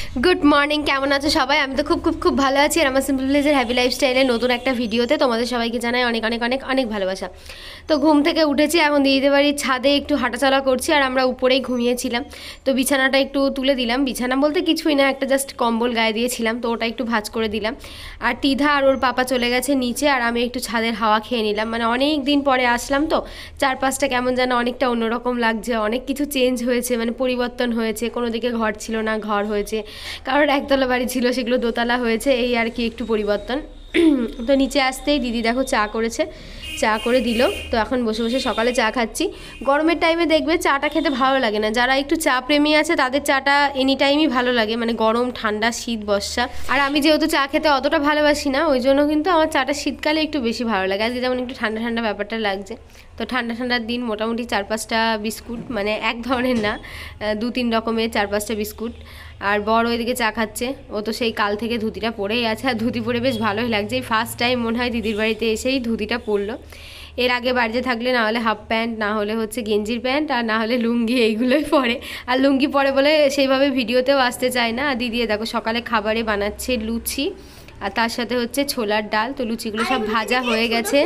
Good morning, কেমন আছো সবাই? আমি তো খুব খুব খুব ভালো আছি। আর আমার সিম্পল ভিলেজের হ্যাপি লাইফস্টাইলের নতুন একটা ভিডিওতে তোমাদের সবাইকে জানাই অনেক অনেক অনেক অনেক ভালোবাসা। তো ঘুম থেকে উঠেছি, এখন দিদিদের বাড়ির ছাদে একটু হাঁটাচলা করছি। আর আমরা উপরেই ঘুমিয়েছিলাম, তো বিছানাটা একটু তুলে দিলাম। বিছানা বলতে কিছুই না, একটা জাস্ট কম্বল গায়ে দিয়েছিলাম, তো ওটা একটু ভাঁজ করে দিলাম। আর তিধা আর ওর পাপা চলে গেছে নিচে, আর আমি একটু ছাদের হাওয়া খেয়ে নিলাম। মানে অনেক দিন পরে আসলাম, তো চারপাশটা কেমন যেন অনেকটা অন্যরকম লাগছে। অনেক কিছু চেঞ্জ হয়েছে, মানে পরিবর্তন হয়েছে। কোনো দিকে ঘর ছিল না, ঘর হয়েছে। কারণ একতলা বাড়ি ছিল, সেগুলো দোতলা হয়েছে, এই আর কি একটু পরিবর্তন। তো নিচে আসতেই দিদি দেখো চা করেছে, চা করে দিল। তো এখন বসে বসে সকালে চা খাচ্ছি। গরমের টাইমে দেখবে চাটা খেতে ভালো লাগে না, যারা একটু চা প্রেমী আছে তাদের চাটা এনি টাইমই ভালো লাগে, মানে গরম ঠান্ডা শীত বর্ষা। আর আমি যেহেতু চা খেতে অতটা ভালোবাসি না, ওই জন্য কিন্তু আমার চাটা শীতকালে একটু বেশি ভালো লাগে। আজকে যেমন একটু ঠান্ডা ঠান্ডা ব্যাপারটা লাগছে, তো ঠান্ডা ঠান্ডার দিন মোটামুটি 4-5টা বিস্কুট, মানে এক ধরনের না, 2-3 রকমের 4-5টা বিস্কুট। আর বড় ওইদিকে চা খাচ্ছে, ও তো সেই কাল থেকে ধুতিটা পরেই আছে। আর ধুতি পরে বেশ ভালোই লাগছে, এই ফার্স্ট টাইম মনে হয় দিদির বাড়িতে এসেই ধুতিটা পরলো। এর আগে বাড়িতে থাকলে না হলে হাফ প্যান্ট, না হলে হচ্ছে গেঞ্জির প্যান্ট, আর না হলে লুঙ্গি, এইগুলোই পরে। আর লুঙ্গি পরে বলে সেইভাবে ভিডিওতেও আসতে চায় না। আর দিদি দেখো সকালে খাবারে বানাচ্ছে লুচি, আর তার সাথে হচ্ছে ছোলার ডাল। তো লুচিগুলো সব ভাজা হয়ে গেছে।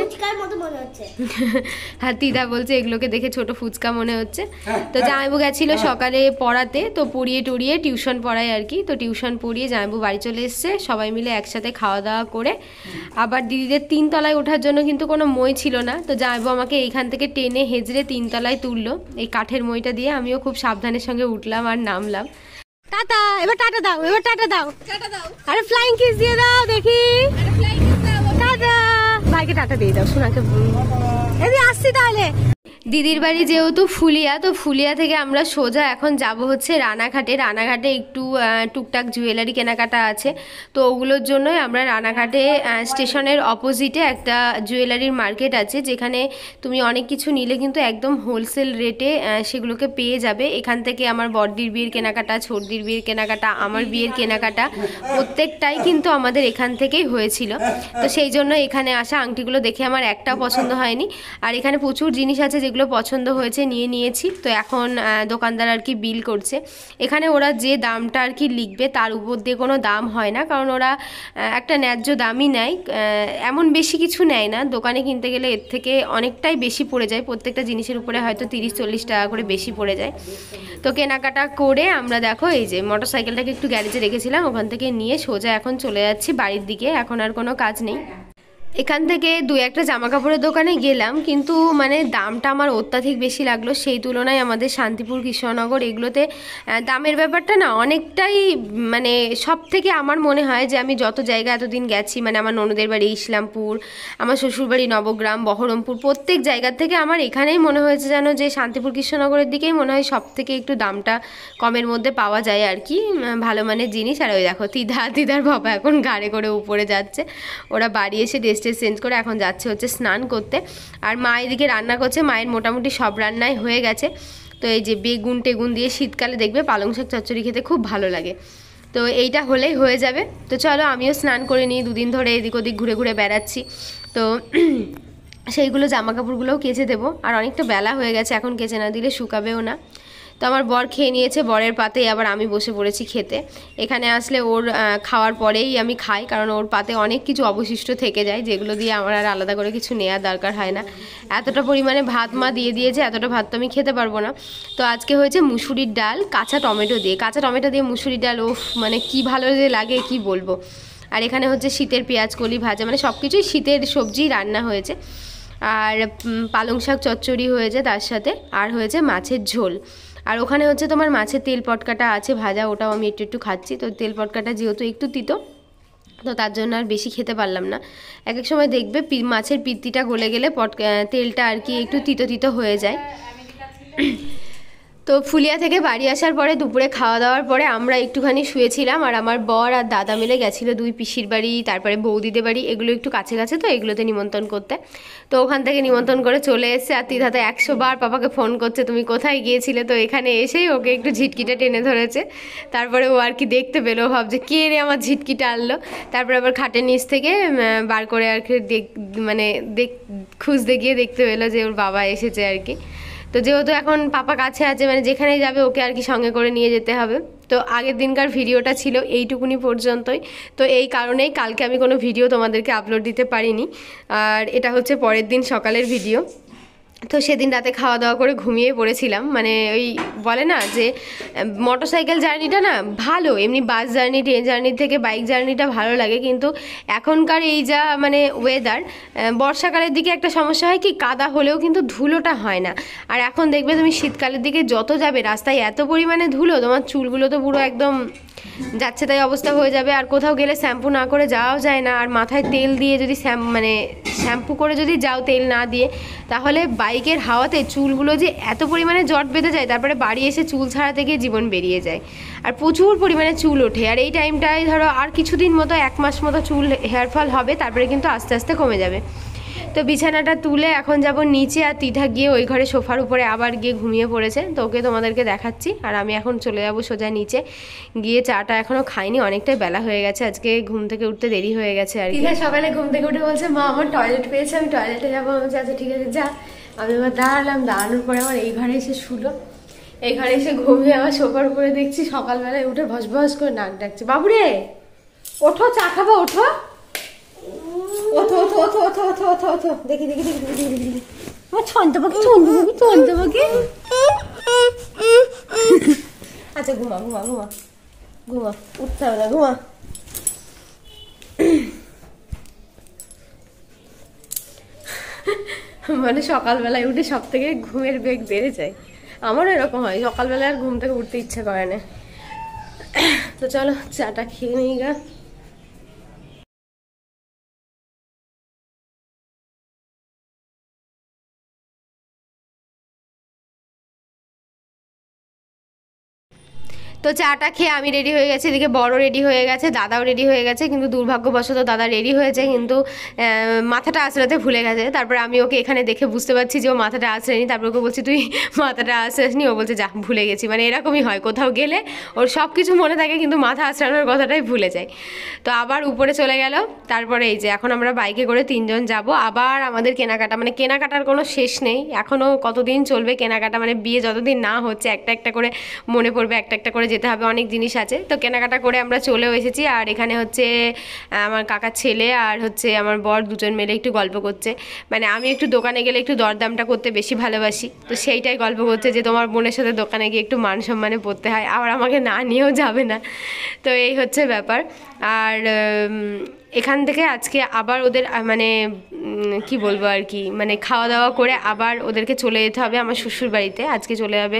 আর দিদা বলছে এগুলোকে দেখে ছোট ফুচকা মনে হচ্ছে। তো জামাইবু গেছিল সকালে পড়াতে, তো পড়িয়ে টড়িয়ে টিউশন পড়ায় আর কি। তো টিউশন পড়িয়ে জামাইবু বাড়ি চলে এসছে, সবাই মিলে একসাথে খাওয়া দাওয়া করে। আবার দিদিদের 3 তলায় ওঠার জন্য কিন্তু কোনো মই ছিল না, তো জামাইবু আমাকে এইখান থেকে টেনে হেজড়ে 3 তলায় তুললো এই কাঠের মইটা দিয়ে। আমিও খুব সাবধানের সঙ্গে উঠলাম আর নামলাম। টাটা, এবার টাটা দাও, এবার টাটা দাও, টাটা দাও। আরে ফ্লাইং কিস দিয়ে দাও দেখি। টাটা, ভাইকে টাটা দিয়ে দাও, শোনাকে এই আসছি তাহলে। দিদির বাড়ি যেহেতু ফুলিয়া, তো ফুলিয়া থেকে আমরা সোজা এখন যাব হচ্ছে রানাঘাটে। রানাঘাটে একটু টুকটাক জুয়েলারি কেনাকাটা আছে, তো ওগুলোর জন্যই আমরা রানাঘাটে স্টেশনের অপোজিটে একটা জুয়েলারির মার্কেট আছে, যেখানে তুমি অনেক কিছু নিলে কিন্তু একদম হোলসেল রেটে সেগুলোকে পেয়ে যাবে। এখান থেকে আমার বড়দির বিয়ের কেনাকাটা, ছোটদির বিয়ের কেনাকাটা, আমার বিয়ের কেনাকাটা প্রত্যেকটাই কিন্তু আমাদের এখান থেকেই হয়েছিল। তো সেই জন্য এখানে আসা। আংটিগুলো দেখে আমার একটাও পছন্দ হয়নি, আর এখানে প্রচুর জিনিস আছে যেগুলো পছন্দ হয়েছে, নিয়েছি। তো এখন দোকানদার আর কি বিল করছে। এখানে ওরা যে দামটা আর কি লিখবে তার উপর দিয়ে কোনো দাম হয় না, কারণ ওরা একটা ন্যায্য দামই নেয়, এমন বেশি কিছু নেয় না। দোকানে কিনতে গেলে এর থেকে অনেকটাই বেশি পড়ে যায়, প্রত্যেকটা জিনিসের উপরে হয়তো 30-40 টাকা করে বেশি পড়ে যায়। তো কেনাকাটা করে আমরা দেখো এই যে মোটরসাইকেলটাকে একটু গ্যারেজে রেখেছিলাম, ওখান থেকে নিয়ে সোজা এখন চলে যাচ্ছি বাড়ির দিকে। এখন আর কোনো কাজ নেই। এখান থেকে 2-1টা জামা কাপড়ের দোকানে গেলাম, কিন্তু মানে দামটা আমার অত্যাধিক বেশি লাগলো। সেই তুলনায় আমাদের শান্তিপুর, কৃষ্ণনগর এগুলোতে দামের ব্যাপারটা না অনেকটাই, মানে সব থেকে আমার মনে হয় যে আমি যত জায়গা এতদিন গেছি, মানে আমার ননদের বাড়ি ইসলামপুর, আমার শ্বশুরবাড়ি নবগ্রাম, বহরমপুর, প্রত্যেক জায়গার থেকে আমার এখানেই মনে হয়েছে যেন যে শান্তিপুর, কৃষ্ণনগরের দিকেই মনে হয় সব থেকে একটু দামটা কমের মধ্যে পাওয়া যায় আর কি, ভালো মানের জিনিস। আর ওই দেখো দিদার বাবা এখন গাড়ি করে উপরে যাচ্ছে। ওরা বাড়ি এসে ড্রেস চেঞ্জ করে এখন যাচ্ছে হচ্ছে স্নান করতে। আর মা এদিকে রান্না করছে, মায়ের মোটামুটি সব রান্নাই হয়ে গেছে। তো এই যে বেগুন টেগুন দিয়ে শীতকালে দেখবে পালং শাক চচ্চড়ি খেতে খুব ভালো লাগে, তো এইটা হলেই হয়ে যাবে। তো চলো আমিও স্নান করে নিই, 2 দিন ধরে এদিক ওদিক ঘুরে ঘুরে বেড়াচ্ছি, তো সেইগুলো জামা কাপড়গুলোও কেচে দেবো। আর অনেকটা বেলা হয়ে গেছে, এখন কেচে না দিলে শুকাবেও না। তো আমার বর খেয়ে নিয়েছে, বরের পাতেই আবার আমি বসে পড়েছি খেতে। এখানে আসলে ওর খাওয়ার পরেই আমি খাই, কারণ ওর পাতে অনেক কিছু অবশিষ্ট থেকে যায়, যেগুলো দিয়ে আমার আর আলাদা করে কিছু নেওয়ার দরকার হয় না। এতটা পরিমাণে ভাত মা দিয়ে দিয়েছে, এতটা ভাত তো আমি খেতে পারবো না। তো আজকে হয়েছে মুসুরির ডাল কাঁচা টমেটো দিয়ে মুসুরির ডাল, ওফ মানে কি ভালো যে লাগে কি বলবো। আর এখানে হচ্ছে শীতের পেঁয়াজ কলি ভাজা, মানে সব কিছুই শীতের সবজি রান্না হয়েছে। আর পালং শাক চচ্চড়ি হয়েছে তার সাথে, আর হয়েছে মাছের ঝোল। আর ওখানে হচ্ছে তোমার মাছের তেল পটকাটা আছে ভাজা, ওটাও আমি একটু খাচ্ছি। তো তেল পটকাটা যেহেতু একটু তিতো, তো তার জন্য আর বেশি খেতে পারলাম না। এক এক সময় দেখবে মাছের পিত্তিটা গলে গেলে তেলটা আর কি একটু তিতো তিতো হয়ে যায়। তো ফুলিয়া থেকে বাড়ি আসার পরে দুপুরে খাওয়া দাওয়ার পরে আমরা একটুখানি শুয়েছিলাম। আর আমার বর আর দাদা মিলে গেছিলো 2 পিসির বাড়ি, তারপরে বৌদিদের বাড়ি, এগুলো একটু কাছে কাছে, তো এগুলোতে নিমন্ত্রণ করতে। তো ওখান থেকে নিমন্ত্রণ করে চলে এসেছে। আর তিধাতে 100 বার পাপাকে ফোন করছে তুমি কোথায় গিয়েছিলে। তো এখানে এসেই ওকে একটু ঝিটকিটা টেনে ধরেছে। তারপরে ও আর কি দেখতে পেলো, ভাবছে কে রে আমার ঝিটকিটা আনলো। তারপরে আবার খাটের নিচ থেকে বার করে আর কি মানে খুঁজতে গিয়ে দেখতে পেলো যে ওর বাবা এসেছে আর কি। তো যেহেতু এখন পাপা কাছে আছে, মানে যেখানেই যাবে ওকে আর কি সঙ্গে করে নিয়ে যেতে হবে। তো আগের দিনকার ভিডিওটা ছিল এইটুকুনি পর্যন্তই। তো এই কারণেই কালকে আমি কোনো ভিডিও তোমাদেরকে আপলোড দিতে পারিনি, আর এটা হচ্ছে পরের দিন সকালের ভিডিও। তো সেদিন রাতে খাওয়া দাওয়া করে ঘুমিয়ে পড়েছিলাম। মানে ওই বলে না যে মোটরসাইকেল জার্নিটা না ভালো, এমনি বাস জার্নি ট্রেন জার্নির থেকে বাইক জার্নিটা ভালো লাগে, কিন্তু এখনকার এই যা মানে ওয়েদার, বর্ষাকালের দিকে একটা সমস্যা হয় কি, কাদা হলেও কিন্তু ধুলোটা হয় না। আর এখন দেখবে তুমি শীতকালের দিকে যত যাবে রাস্তায় এত পরিমাণে ধুলো, তোমার চুলগুলো তো পুরো একদম যাচ্ছে তাই অবস্থা হয়ে যাবে। আর কোথাও গেলে শ্যাম্পু না করে যাওয়াও যায় না, আর মাথায় তেল দিয়ে যদি মানে শ্যাম্পু করে যদি যাও তেল না দিয়ে, তাহলে বাইকের হাওয়াতে চুলগুলো যে এত পরিমাণে জট বেঁধে যায়, তারপরে বাড়ি এসে চুল ছাড়াতে গিয়ে জীবন বেরিয়ে যায়, আর প্রচুর পরিমাণে চুল ওঠে। আর এই টাইমটায় ধরো আর কিছুদিন মতো, 1 মাস মতো চুল হেয়ারফল হবে, তারপরে কিন্তু আস্তে আস্তে কমে যাবে। তো বিছানাটা তুলে এখন যাব নিচে, আর তিঠা গিয়ে ওই ঘরে সোফার উপরে আবার গিয়ে ঘুমিয়ে পড়েছে, তো ওকে তোমাদেরকে দেখাচ্ছি। আর আমি এখন চলে যাব সোজা নিচে গিয়ে, চাটা এখনও খাইনি, অনেকটাই বেলা হয়ে গেছে, আজকে ঘুম থেকে উঠতে দেরি হয়ে গেছে আর কি। সকালে ঘুম থেকে উঠে বলছে মা আমার টয়লেট পেয়েছে, আমি টয়লেটে যাবো। আমি বলছি আচ্ছা ঠিক আছে যা। আমি আবার দাঁড়ালাম, দাঁড়ানোর পরে আমার এই ঘরে এসে শুলো, এই ঘরে এসে ঘুমিয়ে আমার সোফার উপরে দেখছি সকালবেলায় উঠে ভস ভস করে নাক ডাকছে, বাবুরে ওঠো চা খাবো, ওঠো ওঠো ওঠো ওঠো ওঠো ওঠো ওঠো ওঠো, দেখি দেখি দেখি দেখি দেখি দেখি আমার ছন্ত পাখি ছন্ত পাখি ছন্ত পাখি। আচ্ছা ঘুমা ঘুমা ঘুমা ঘুমা, উঠতে হবে না, ঘুমা। মানে সকালবেলায় উঠে সব থেকে ঘুমের বেগ বেড়ে যায়, আমারও এরকম হয়, সকালবেলায় আর ঘুম থেকে উঠতে ইচ্ছা করে না। তো চলো চাটা খেয়ে নিই গা। তো চাটা খেয়ে আমি রেডি হয়ে গেছি, এদিকে বড় রেডি হয়ে গেছে, দাদাও রেডি হয়ে গেছে, কিন্তু দুর্ভাগ্যবশত দাদা রেডি হয়েছে কিন্তু মাথাটা আঁচড়াতে ভুলে গেছে। তারপরে আমি ওকে এখানে দেখে বুঝতে পারছি যে ও মাথাটা আঁচড়েনি, তারপর ওকে বলছি তুই মাথাটা আঁচড়াসনি, ও বলছে যা ভুলে গেছি। মানে এরকমই হয়, কোথাও গেলে ওর সব কিছু মনে থাকে কিন্তু মাথা আঁচড়ানোর কথাটাই ভুলে যায়। তো আবার উপরে চলে গেল। তারপরে এই যে এখন আমরা বাইকে করে 3 জন যাব। আবার আমাদের কেনাকাটা, মানে কেনাকাটার কোনো শেষ নেই, এখনও কতদিন চলবে কেনাকাটা, মানে বিয়ে যতদিন না হচ্ছে একটা একটা করে মনে পড়বে, একটা একটা করে যেতে হবে, অনেক জিনিস আছে। তো কেনাকাটা করে আমরা চলেও এসেছি। আর এখানে হচ্ছে আমার কাকার ছেলে আর হচ্ছে আমার বর দুজন মিলে একটু গল্প করছে। মানে আমি একটু দোকানে গেলে একটু দরদামটা করতে বেশি ভালোবাসি, তো সেইটাই গল্প করছে যে তোমার বোনের সাথে দোকানে গিয়ে একটু মান সম্মানে পড়তে হয়, আবার আমাকে না নিয়েও যাবে না। তো এই হচ্ছে ব্যাপার। আর এখান থেকে আজকে আবার ওদের মানে কি বলবো আর কি, মানে খাওয়া দাওয়া করে আবার ওদেরকে চলে যেতে হবে আমার শ্বশুর বাড়িতে, আজকে চলে যাবে।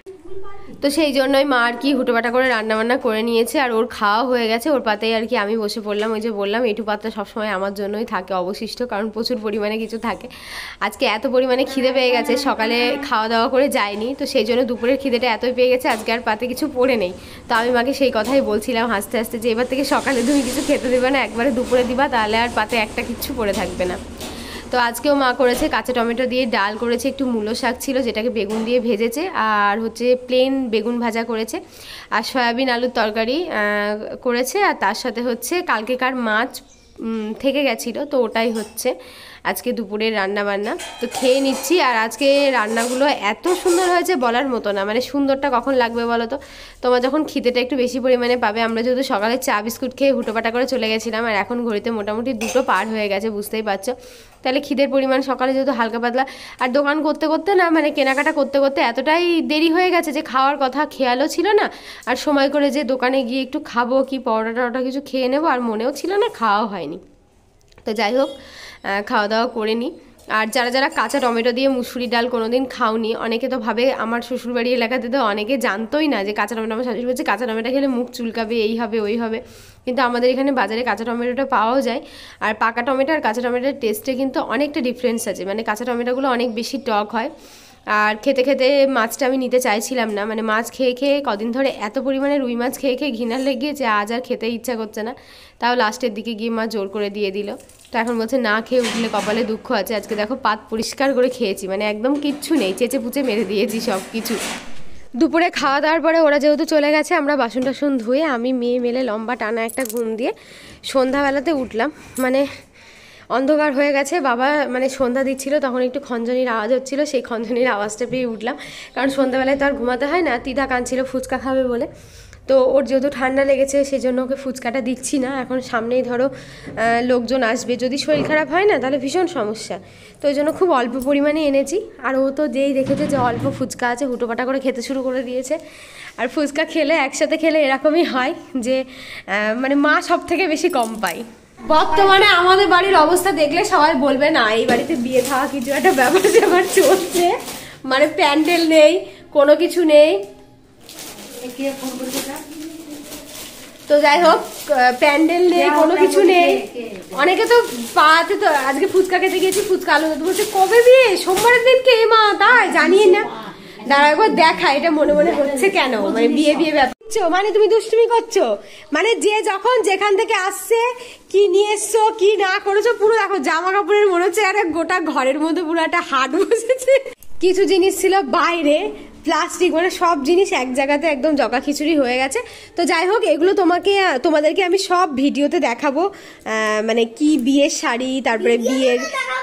তো সেই জন্যই মা আর কি হুটোপাটা করে রান্নাবান্না করে নিয়েছে, আর ওর খাওয়া হয়ে গেছে, ওর পাতেই আর কি আমি বসে পড়লাম। ওই যে বললাম এইটু পাতটা সবসময় আমার জন্যই থাকে অবশিষ্ট, কারণ প্রচুর পরিমাণে কিছু থাকে। আজকে এত পরিমাণে খিদে পেয়ে গেছে, সকালে খাওয়া দাওয়া করে যায়নি, তো সেই জন্য দুপুরের খিদেটা এতই পেয়ে গেছে, আজকে আর পাতে কিছু পড়ে নেই। তো আমি মাকে সেই কথাই বলছিলাম হাসতে হাসতে যে এবার থেকে সকালে তুমি কিছু খেতে দেবে না, একবারে দুপুরে দিবা, তাহলে আর পাতে একটা কিচ্ছু পড়ে থাকবে না। তো আজকেও মা করেছে কাঁচা টমেটো দিয়ে ডাল করেছে, একটু মূলো শাক ছিল যেটাকে বেগুন দিয়ে ভেজেছে, আর হচ্ছে প্লেন বেগুন ভাজা করেছে, আর সয়াবিন আলুর তরকারি করেছে, আর তার সাথে হচ্ছে কালকেকার মাছ থেকে গেছিলো, তো ওটাই হচ্ছে আজকে দুপুরের রান্না বান্না। তো খেয়ে নিচ্ছি। আর আজকে রান্নাগুলো এত সুন্দর হয়েছে বলার মতো না, মানে সুন্দরটা কখন লাগবে বলো তো, তোমার যখন খিদেটা একটু বেশি পরিমাণে পাবে। আমরা যেহেতু সকালে চা বিস্কুট খেয়ে হুটোপাটা করে চলে গেছিলাম, আর এখন ঘড়িতে মোটামুটি 2টো পার হয়ে গেছে, বুঝতেই পারছো। তাহলে খিদের পরিমাণ সকালে যেহেতু হালকা পাতলা, আর দোকান করতে করতে না, মানে কেনাকাটা করতে করতে এতটাই দেরি হয়ে গেছে যে খাওয়ার কথা খেয়ালও ছিল না, আর সময় করে যে দোকানে গিয়ে একটু খাবো কি পরোটা টরোটা কিছু খেয়ে নেবো আর মনেও ছিল না, খাওয়াও হয়নি। তো যাই হোক খাওয়া দাওয়া করে নিই। আর যারা যারা কাঁচা টমেটো দিয়ে মুসুরি ডাল কোনোদিন খাওনি, অনেকে তো ভাবে, আমার শ্বশুরবাড়ি এলাকাতে তো অনেকে জানতোই না যে কাঁচা টমেটো, আমার শাশুড়ি বলছে কাঁচা টমেটো খেলে মুখ চুলকাবে, এই হবে ওই হবে, কিন্তু আমাদের এখানে বাজারে কাঁচা টমেটোটা পাওয়াও যায়। আর পাকা টমেটো আর কাঁচা টমেটোর টেস্টে কিন্তু অনেকটা ডিফারেন্স আছে, মানে কাঁচা টমেটোগুলো অনেক বেশি টক হয়। আর খেতে খেতে মাছটা আমি নিতে চাইছিলাম না, মানে মাছ খেয়ে খেয়ে কদিন ধরে এত পরিমাণে রুই মাছ খেয়ে খেয়ে ঘৃণা লেগে যে আজ আর খেতে ইচ্ছা করছে না। তাও লাস্টের দিকে গিয়ে মা জোর করে দিয়ে দিল। তো এখন বলছে না খেয়ে উঠলে কপালে দুঃখ আছে। আজকে দেখো পাত পরিষ্কার করে খেয়েছি, মানে একদম কিচ্ছু নেই, চেঁচে পুচে মেরে দিয়েছি সব কিছু। দুপুরে খাওয়া দাওয়ার পরে ওরা যেহেতু চলে গেছে, আমরা বাসন টাসন ধুয়ে আমি মেয়ে মেলে লম্বা টানা একটা ঘুম দিয়ে সন্ধ্যাবেলাতে উঠলাম। মানে অন্ধকার হয়ে গেছে। বাবা মানে সন্ধ্যা দিচ্ছিল, তখন একটু খঞ্জনির আওয়াজ হচ্ছিল, সেই খঞ্জনির আওয়াজটা পেয়ে উঠলাম, কারণ সন্ধ্যাবেলায় তো আর ঘুমাতে হয় না। তিধা কাঁদছিল ফুচকা খাবে বলে, তো ওর যেহেতু ঠান্ডা লেগেছে সেই জন্য ওকে ফুচকাটা দিচ্ছি না। এখন সামনেই ধরো লোকজন আসবে, যদি শরীর খারাপ হয় না তাহলে ভীষণ সমস্যা, তো ওই জন্য খুব অল্প পরিমাণে এনেছি। আর ও তো যেই দেখেছে যে অল্প ফুচকা আছে হুটোপাটা করে খেতে শুরু করে দিয়েছে। আর ফুচকা খেলে একসাথে খেলে এরকমই হয় যে মানে মা সব থেকে বেশি কম পায়। বর্তমানে আমাদের বাড়ির অবস্থা দেখলে সবাই বলবে না এই বাড়িতে বিয়ে থাকা কিছু একটা ব্যাপার স্যাপার চলছে, মানে প্যান্ডেল নেই, কোনো কিছু নেই। তো যাই হোক, প্যান্ডেল নেই, কোনো কিছু নেই। অনেকে তো পাতে তো আজকে ফুচকা খেতে গিয়েছি, ফুচকা আলু বলছে কবে বিয়ে, সোমবারের দিনকে মা, তাই জানিয়ে না। দাঁড়া একবার দেখা, এটা মনে মনে হচ্ছে কেন, মানে বিয়ে বিয়ে ব্যাপার, মানে তুমি দুষ্টুমি করছো, মানে যে যখন যেখান থেকে আসছে কি নিয়ে এসছো কি না করেছো, পুরো দেখো জামা কাপড়ের মনে হচ্ছে একটা গোটা ঘরের মধ্যে পুরো একটা হাট বসেছে। কিছু জিনিস ছিল বাইরে প্লাস্টিক, মানে সব জিনিস এক জায়গাতে একদম জগা খিচুড়ি হয়ে গেছে। তো যাই হোক, এগুলো তোমাদেরকে আমি সব ভিডিওতে দেখাবো, মানে কি বিয়ের শাড়ি, তারপরে বিয়ের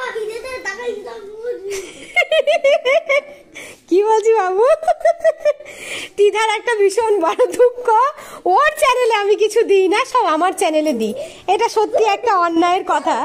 কি বলছি বাবু, তিধার একটা ভীষণ বড় দুঃখ, ওর চ্যানেলে আমি কিছু দিই না, সব আমার চ্যানেলে দিই। এটা সত্যি একটা অন্যায়ের কথা,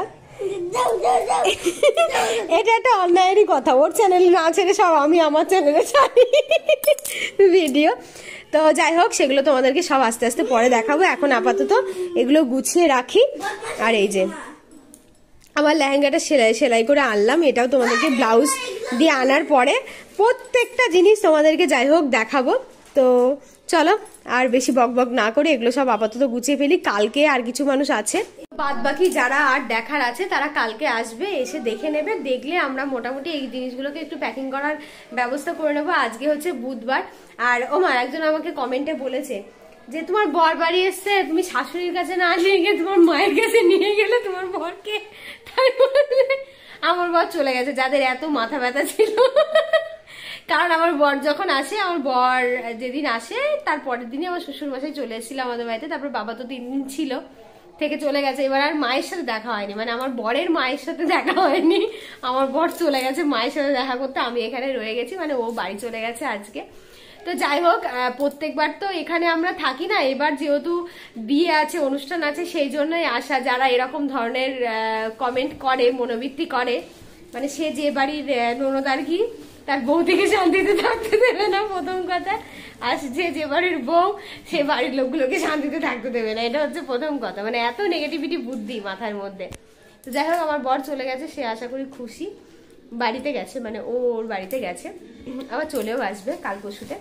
এটা একটা অন্যায়েরই কথা, ওর চ্যানেলে না ছেড়ে সব আমি আমার চ্যানেলে ছাড়ি ভিডিও। তো যাই হোক, সেগুলো তোমাদেরকে সব আস্তে আস্তে পরে দেখাবো। এখন আপাতত এগুলো গুছিয়ে রাখি। আর এই যে আমার লেহেঙ্গাটা সেলাই করে আনলাম, এটাও তোমাদেরকে ব্লাউজ দিয়ে আনার পরে প্রত্যেকটা জিনিস তোমাদেরকে যাই হোক দেখাবো। তো চলো আর বেশি বকবক না করে এগুলো সব আপাতত গুছিয়ে ফেলি। কালকে আর কিছু মানুষ আছে, বাদ বাকি যারা আর দেখার আছে তারা কালকে আসবে, এসে দেখে নেবে। দেখলে আমরা মোটামুটি এই জিনিসগুলোকে একটু প্যাকিং করার ব্যবস্থা করে নেবো। আজকে হচ্ছে বুধবার। আর ওমা একজন আমাকে কমেন্টে বলেছে যে তোমার বর বাড়ি এসছে, তুমি শাশুড়ির কাছে না নিয়ে গিয়ে তোমার মায়ের কাছে নিয়ে গেলে তোমার বরকে, তাই বলে আমার বর চলে গেছে। যাদের এত মাথা ব্যথা ছিল, কারণ আমার বর যখন আসে, আমার বর যেদিন আসে তার পরের দিনই আমার শ্বশুর মশাই চলে এসেছিল আমাদের বাড়িতে। তারপর বাবা তো 3 দিন ছিল, থেকে চলে গেছে। এবার আর মায়ের সাথে দেখা হয়নি, মানে আমার বরের মায়ের সাথে দেখা হয়নি, আমার বর চলে গেছে মায়ের সাথে দেখা করতে, আমি এখানে রয়ে গেছি, মানে ও বাড়ি চলে গেছে আজকে। তো যাই হোক, প্রত্যেকবার তো এখানে আমরা থাকি না, এবার যেহেতু বিয়ে আছে, অনুষ্ঠান আছে, সেই জন্যই আসা। যারা এরকম ধরনের কমেন্ট করে, মনোবৃত্তি করে, মানে সে যে বাড়ির ননদ আর কি, তার বউ থেকে শান্তিতে থাকতে দেবে না প্রথম কথা, আর যে বাড়ির বউ সে বাড়ির লোকগুলোকে শান্তিতে থাকতে দেবে না, এটা হচ্ছে প্রথম কথা। মানে এত নেগেটিভিটি বুদ্ধি মাথার মধ্যে। তো যাই হোক, আমার বর চলে গেছে, সে আশা করি খুশি, বাড়িতে গেছে, মানে ওর বাড়িতে গেছে, আবার চলেও আসবে কাল পরশুতে।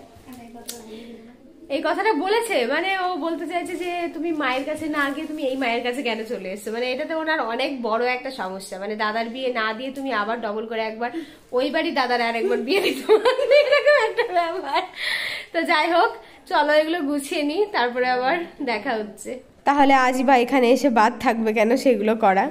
এই কথাটা বলেছে, মানে ও বলতে চাইছে যে তুমি মায়ের কাছে না গিয়ে তুমি এই মায়ের কাছে কেন চলে এসছো, মানে এটাতে ওনার অনেক বড় একটা সমস্যা। মানে দাদার বিয়ে না দিয়ে তুমি আবার ডবল করে একবার ওই বাড়ি দাদার আর একবার বিয়ে দিতে পারবে, এরকম একটা ব্যাপার। তো যাই হোক, চলো এগুলো গুছিয়ে নি, তারপরে আবার দেখা হচ্ছে। তাহলে আজই বা এখানে এসে বাদ থাকবে কেন সেগুলো করা।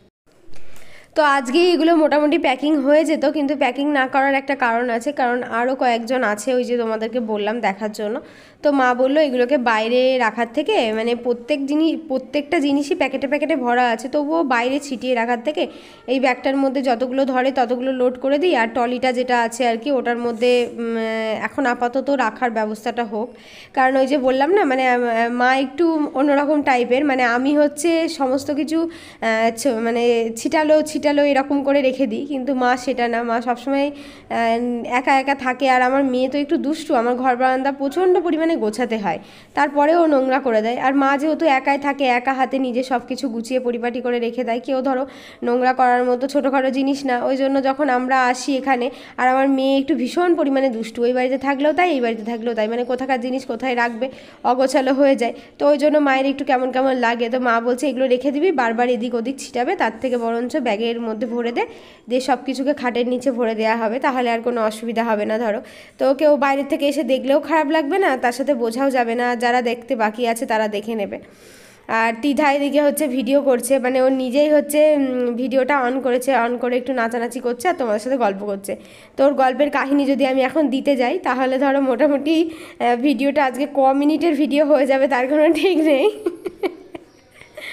তো আজকে এগুলো মোটামুটি প্যাকিং হয়ে যেত, কিন্তু প্যাকিং না করার একটা কারণ আছে, কারণ আরও কয়েকজন আছে ওই যে তোমাদেরকে বললাম দেখার জন্য। তো মা বললো এগুলোকে বাইরে রাখার থেকে, মানে প্রত্যেকটা জিনিসই প্যাকেটে প্যাকেটে ভরা আছে, তবুও বাইরে ছিটিয়ে রাখার থেকে এই ব্যাগটার মধ্যে যতগুলো ধরে ততগুলো লোড করে দিই, আর ট্রলিটা যেটা আছে আর কি ওটার মধ্যে এখন আপাতত রাখার ব্যবস্থাটা হোক। কারণ ওই যে বললাম না, মানে মা একটু অন্যরকম টাইপের, মানে আমি হচ্ছে সমস্ত কিছু মানে ছিটালো এরকম করে রেখে দিই, কিন্তু মা সেটা না, মা সবসময় একা একা থাকে। আর আমার মেয়ে তো একটু দুষ্টু, আমার ঘর বারান্দা প্রচণ্ড পরিমাণে গোছাতে হয়, তারপরেও নোংরা করে দেয়। আর মা যেহেতু একাই থাকে, একা হাতে নিজে সব কিছু গুছিয়ে পরিপাটি করে রেখে দেয়, কেউ ধরো নোংরা করার মতো ছোটোখাটো জিনিস না। ওই জন্য যখন আমরা আসি এখানে, আর আমার মেয়ে একটু ভীষণ পরিমাণে দুষ্টু, ওই বাড়িতে থাকলেও তাই, এই বাড়িতে থাকলেও তাই, মানে কোথাকার জিনিস কোথায় রাখবে অগোছালো হয়ে যায়। তো ওই জন্য মায়ের একটু কেমন কেমন লাগে। তো মা বলছে এগুলো রেখে দিবি, বারবার এদিক ওদিক ছিটাবে, তার থেকে বরঞ্চ ব্যাগের মধ্যে ভরে দিয়ে সব কিছুকে খাটের নিচে ভরে দেওয়া হবে, তাহলে আর কোনো অসুবিধা হবে না। ধরো তো কেউ বাইরে থেকে এসে দেখলেও খারাপ লাগবে না, তার সাথে বোঝাও যাবে না, যারা দেখতে বাকি আছে তারা দেখে নেবে। আর তিধা এদিকে হচ্ছে ভিডিও করছে, মানে ও নিজেই হচ্ছে ভিডিওটা অন করেছে, অন করে একটু নাচানাচি করছে আর তোমাদের সাথে গল্প করছে। তো ওর গল্পের কাহিনী যদি আমি এখন দিতে যাই তাহলে ধরো মোটামুটি ভিডিওটা আজকে মিনিটের ভিডিও হয়ে যাবে, তার কোনো ঠিক নেই।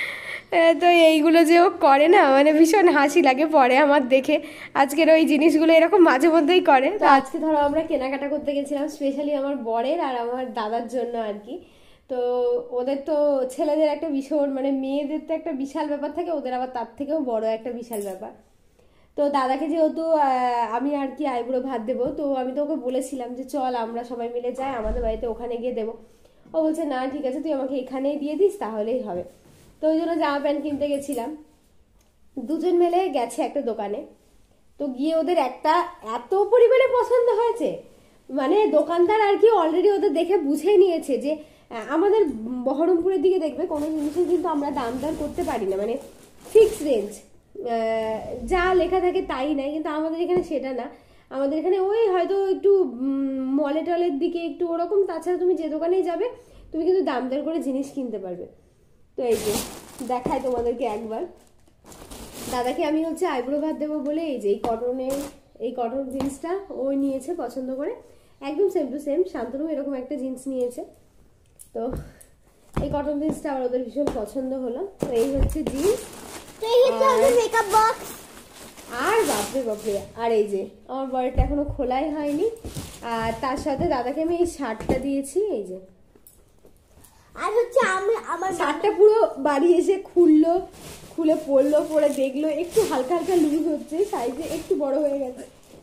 তো এইগুলো যে ও করে না মানে ভীষণ হাসি লাগে পরে আমার দেখে। আজকের ওই জিনিসগুলো এরকম মাঝে মধ্যেই করে। তো আজকে ধরো আমরা কেনাকাটা করতে গেছিলাম স্পেশালি আমার বরের আর আমার দাদার জন্য আর কি। তো ওদের তো ছেলেদের একটা ভীষণ মানে মেয়েদের তো একটা বিশাল ব্যাপার থাকে, ওদের আবার তার থেকেও বড় একটা বিশাল ব্যাপার। তো দাদাকে যেহেতু আমি আর কি আইবুড়ো ভাত দেবো, তো আমি তো ওকে বলেছিলাম যে চল আমরা সবাই মিলে যাই আমাদের বাড়িতে, ওখানে গিয়ে দেবো। ও বলছে না ঠিক আছে তুই আমাকে এখানেই দিয়ে দিস তাহলেই হবে। তো ওই জন্য জামা প্যান্ট কিনতে গেছিলাম, দুজন মিলে গেছে একটা দোকানে। তো গিয়ে ওদের একটা এত পরিমাণে পছন্দ হয়েছে, মানে দোকানদার আর কি অলরেডি ওদের দেখে বুঝে নিয়েছে যে আমাদের বহরমপুরের দিকে দেখবে কোনো জিনিসের কিন্তু আমরা দাম দর করতে পারি না, মানে ফিক্স রেঞ্জ যা লেখা থাকে তাই নাই, কিন্তু আমাদের এখানে সেটা না। আমাদের এখানে ওই হয়তো একটু মলে টলের দিকে একটু ওরকম, তাছাড়া তুমি যে দোকানেই যাবে তুমি কিন্তু দাম দর করে জিনিস কিনতে পারবে। তো এই যে দেখায় তোমাদেরকে একবার, দাদাকে আমি হচ্ছে আইব্রো ভাত দেবো বলে এই যে এই কটন জিন্সটা ও নিয়েছে পছন্দ করে, একদম সেম টু সেম শান্তনু এরকম একটা জিন্স নিয়েছে। তো এই কটন জিন্সটা আমার ওদের ভীষণ পছন্দ হলো। তো এই হচ্ছে জিন্স মেকআপ বক্স, আর বাপরে বাপরে, আর এই যে আমার বরটা এখনো খোলাই হয়নি। আর তার সাথে দাদাকে আমি এই শার্টটা দিয়েছি, এই যে। আর হচ্ছে আমি আমার শার্টটা পুরো বাড়ি এসে খুলে পরলো, পরে দেখলো একটু হালকা হালকা লুজ হচ্ছে, সাইজে একটু বড় হয়ে গেছে।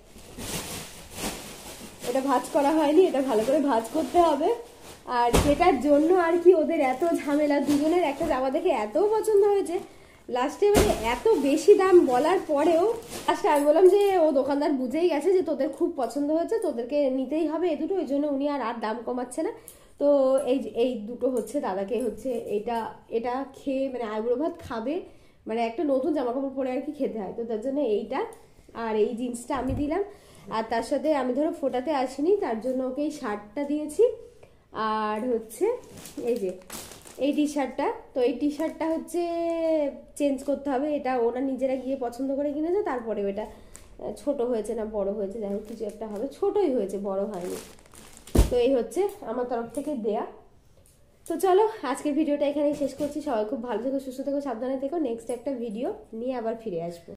এটা ভাঁজ করা হয়নি, এটা ভালো করে ভাঁজ করতে হবে। আর যেটার জন্য আর কি ওদের এত ঝামেলা, দুজনের একটা জামা দেখে এত পছন্দ হয়েছে লাস্টে, মানে এত বেশি দাম বলার পরেও লাস্টে আমি বললাম যে ও দোকানদার বুঝেই গেছে যে তোদের খুব পছন্দ হয়েছে, তোদেরকে নিতেই হবে এ দুটো, ওই জন্য উনি আর দাম কমাচ্ছে না। তো এই দুটো হচ্ছে দাদাকে হচ্ছে এটা খেয়ে মানে আইবুড়ো ভাত খাবে, মানে একটা নতুন জামা কাপড় পরে আর কি খেতে হয়, তো তার জন্য এইটা আর এই জিন্সটা আমি দিলাম। আর তার সাথে আমি ধরো ফোটাতে আসিনি তার জন্য ওকে এই শার্টটা দিয়েছি। আর হচ্ছে এই যে এই টি শার্টটা, তো এই টি শার্টটা হচ্ছে চেঞ্জ করতে হবে, এটা ওরা নিজেরা গিয়ে পছন্দ করে কিনেছে, তারপরে এটা ছোট হয়েছে না বড় হয়েছে যাই হোক কিছু একটা হবে, ছোটই হয়েছে বড় হয়নি। তো এই হচ্ছে আমার তরফ থেকে দেয়া। তো চলো আজকের ভিডিওটা এখানেই শেষ করছি, সবাই খুব ভালো থেকো, সুস্থ থেকো, সাবধানে থেকো, নেক্সট একটা ভিডিও নিয়ে আবার ফিরে আসবো।